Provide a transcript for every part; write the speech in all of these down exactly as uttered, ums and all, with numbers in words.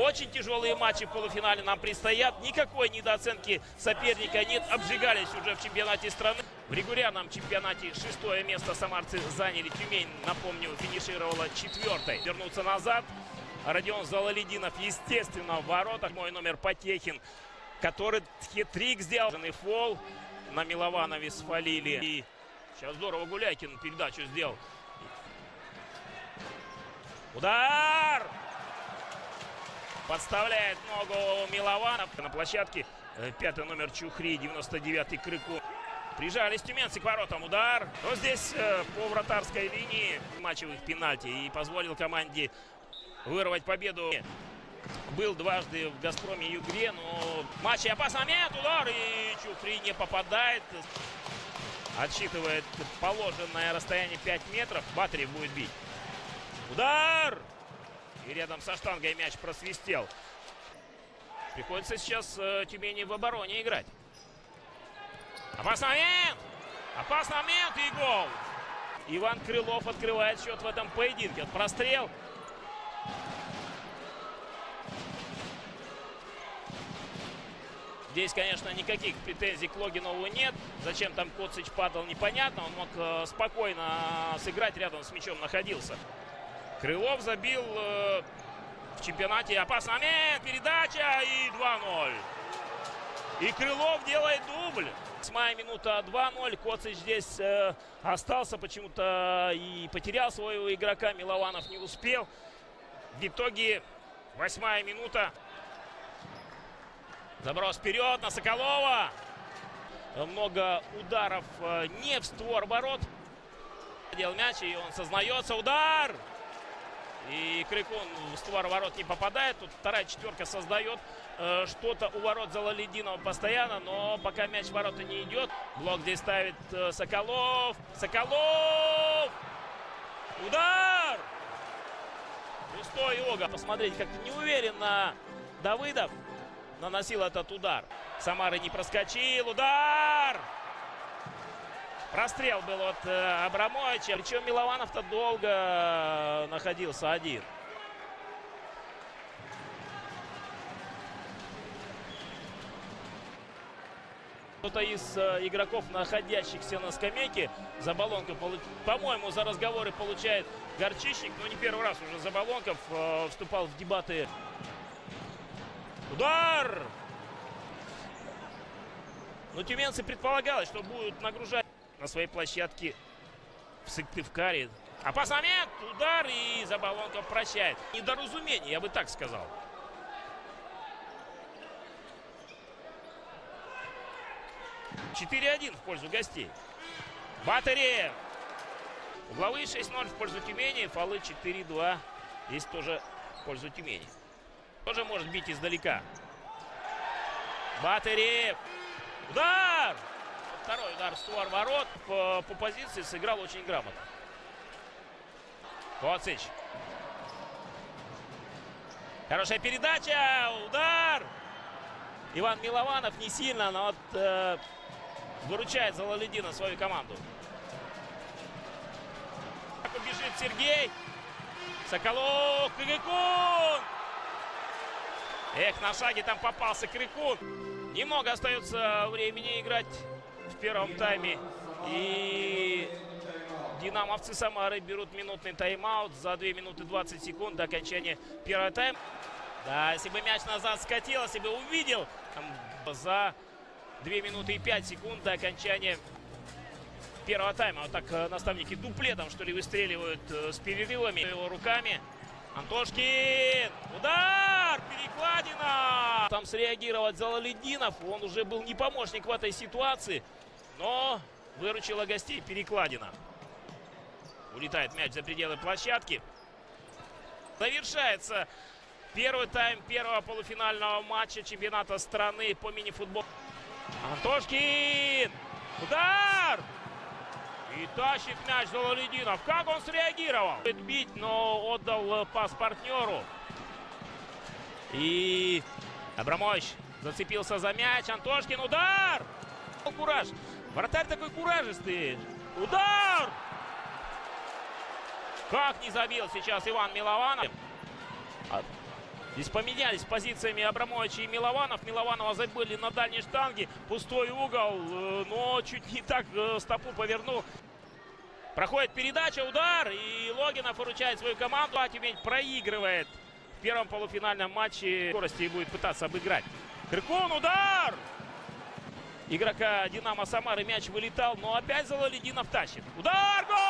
Очень тяжелые матчи в полуфинале нам предстоят. Никакой недооценки соперника нет. Обжигались уже в чемпионате страны. В регулярном чемпионате шестое место самарцы заняли. Тюмень, напомню, финишировала четвертой. Вернуться назад. Родион Залалидинов, естественно, в воротах. Мой номер Потехин, который хитрик сделал. Фол на Милованове свалили. И сейчас здорово Гуляйкин передачу сделал. Удар! Подставляет ногу Милованов. На площадке пятый номер Чухри, девяносто девятый Крыкун. Прижались тюменцы к воротам. Удар. Но здесь э, по вратарской линии матчевых пенальти. И позволил команде вырвать победу. Был дважды в Газпроме Югре, но в матче опасный момент. Удар. И Чухри не попадает. Отсчитывает положенное расстояние пять метров. Батарев будет бить. Удар! И рядом со штангой мяч просвистел. Приходится сейчас э, Тюмени в обороне играть. Опасный момент! Опасный момент и гол! Иван Крылов открывает счет в этом поединке. Прострел. Здесь, конечно, никаких претензий к Логинову нет. Зачем там Коцич падал, непонятно. Он мог э, спокойно сыграть, рядом с мячом находился. Крылов забил э, в чемпионате. Опасный момент, передача и два ноль. И Крылов делает дубль. Восьмая минута, два ноль. Коцич здесь э, остался почему-то и потерял своего игрока. Милованов не успел. В итоге восьмая минута. Заброс вперед на Соколова. Много ударов э, не в створ ворот. Делал мяч, и он сознается. Удар! И Крыкун в створ ворот не попадает. Тут вторая четверка создает э, что-то у ворот Залалидинова постоянно. Но пока мяч в ворота не идет. Блок здесь ставит э, Соколов. Соколов! Удар! Пустой Ога. Посмотрите, как неуверенно Давыдов наносил этот удар. Самары не проскочил. Удар! Прострел был от э, Абрамовича. Причем Милованов-то долго находился один. Кто-то из э, игроков, находящихся на скамейке, Заболонков, по-моему, за разговоры получает Горчичник. Но не первый раз уже Заболонков э, вступал в дебаты. Удар! Но тюменцы предполагалось, что будут нагружать на своей площадке в Сыктывкаре. Опасный момент, удар, и Заболонков прощает. Недоразумение, я бы так сказал. четыре один в пользу гостей. Батарев. Угловые шесть ноль в пользу Тюмени. Фолы четыре два. Здесь тоже в пользу Тюмени. Тоже может бить издалека. Батарев. Удар! Второй удар в створ ворот. По, по позиции сыграл очень грамотно. Коцич. Хорошая передача. Удар! Иван Милованов не сильно, но вот э, выручает Залалидина свою команду. Как убежит Сергей. Соколов. Крыкун. Эх, на шаге там попался Крыкун. Немного остается времени играть в первом тайме. И динамовцы Самары берут минутный тайм-аут за две минуты двадцать секунд до окончания первого тайма. Да, если бы мяч назад скатил, если бы увидел там, за две минуты и пять секунд до окончания первого тайма. Вот так наставники дуплетом, что ли, выстреливают э, с перерывами его руками. Антошкин! Удар! Перекладина! Там среагировать Залалидинов. Он уже был не помощник в этой ситуации. Но выручила гостей перекладина. Улетает мяч за пределы площадки. Завершается первый тайм первого полуфинального матча чемпионата страны по мини-футболу. Антошкин! Удар! И тащит мяч Залалидинов. Как он среагировал? Бить, но отдал пас партнеру. И Абрамович зацепился за мяч. Антошкин. Удар! Кураж. Вратарь такой куражистый. Удар! Как не забил сейчас Иван Милованов. Здесь поменялись позициями Абрамович и Милованов. Милованова забыли на дальней штанге. Пустой угол, но чуть не так стопу повернул. Проходит передача, удар, и Логинов выручает свою команду. А Тюмень проигрывает в первом полуфинальном матче. Скорости будет пытаться обыграть. Крикун, удар! Игрока Динамо Самары мяч вылетал, но опять Залалетдинов тащит. Удар! Гол!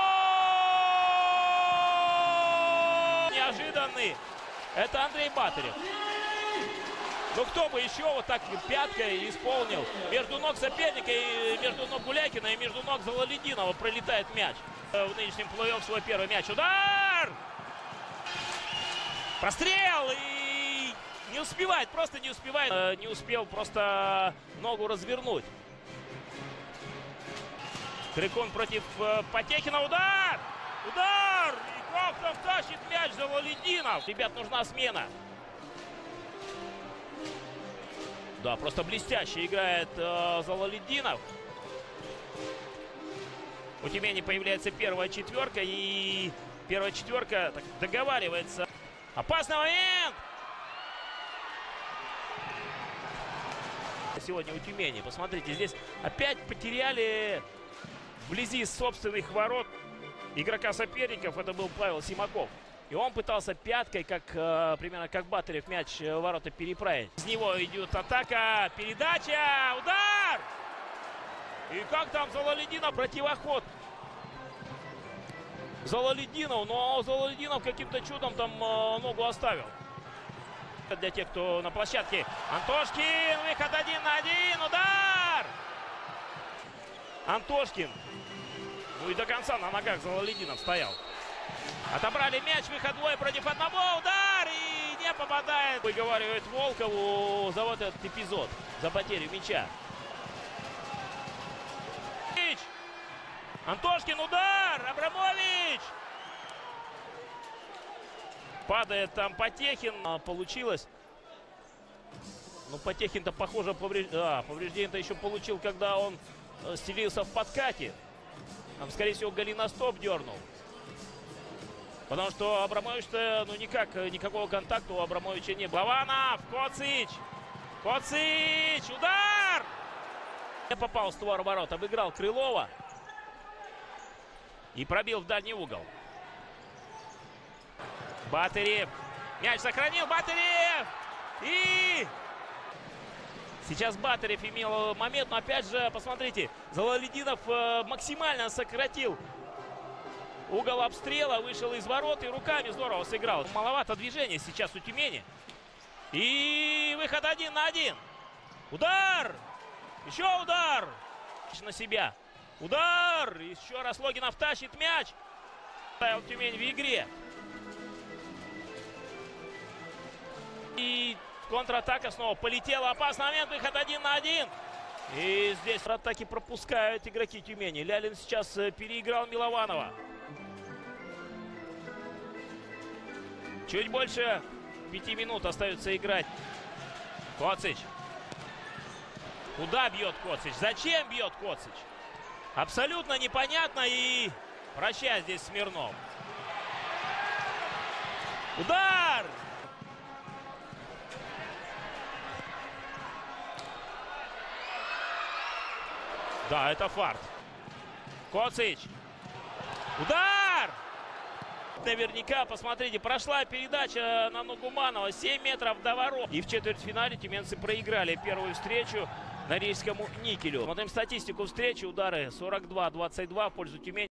Неожиданный. Это Андрей Батырев. Ну кто бы еще вот так пяткой исполнил. Между ног соперника, и между ног Гулякина, и между ног Залалетдинова пролетает мяч. В нынешнем плей-офф свой первый мяч. Удар! Прострел! И не успевает, просто не успевает. Не успел просто ногу развернуть. Крикун против Потехина. Удар! Удар! И как там тащит мяч Залалетдинов. Ребят, нужна смена. Да, просто блестяще играет э, Залалетдинов. У Тюмени появляется первая четверка. И первая четверка так, договаривается. Опасный момент! Сегодня у Тюмени. Посмотрите, здесь опять потеряли вблизи собственных ворот игрока соперников. Это был Павел Симаков. И он пытался пяткой, как э, примерно как Батырев, мяч в ворота переправить. Из него идет атака, передача, удар! И как там Залалетдинов, противоход. Залалетдинов, но Залалетдинов каким-то чудом там э, ногу оставил. Для тех, кто на площадке. Антошкин, выход один на один, удар! Антошкин. Ну и до конца на ногах Залалетдинов стоял. Отобрали мяч, выход двое против одного, удар, и не попадает. Выговаривает Волкову за вот этот эпизод, за потерю мяча. Антошкин, удар, Абрамович! Падает там Потехин, получилось. Ну, Потехин-то, похоже, повреж... да, повреждение-то еще получил, когда он стелился в подкате. Там, скорее всего, голеностоп дернул. Потому что Абрамович-то, ну, никак, никакого контакта у Абрамовича не было. Лованов, Коцич! Коцич! Удар! Не попал в створ ворот, обыграл Крылова. И пробил в дальний угол. Батырев. Мяч сохранил, Батырев! И... Сейчас Батырев имел момент, но опять же, посмотрите, Залалетдинов э, максимально сократил угол обстрела, вышел из ворот и руками здорово сыграл. Маловато движения сейчас у Тюмени. И выход один на один. Удар! Еще удар! На себя. Удар! Еще раз Логинов тащит мяч. Ставил Тюмень в игре. И контратака снова полетела. Опасный момент. Выход один на один. И здесь атаки пропускают игроки Тюмени. Лялин сейчас переиграл Милованова. Чуть больше пяти минут остается играть. Коцич. Куда бьет Коцич? Зачем бьет Коцич? Абсолютно непонятно. И прощай здесь Смирнов. Удар! Да, это фарт. Коцич. Удар! Наверняка, посмотрите, прошла передача на Нугуманова. семь метров до ворот. И в четвертьфинале тюменцы проиграли первую встречу Норильскому Никелю. Смотрим статистику встречи. Удары сорок два двадцать два в пользу Тюмени.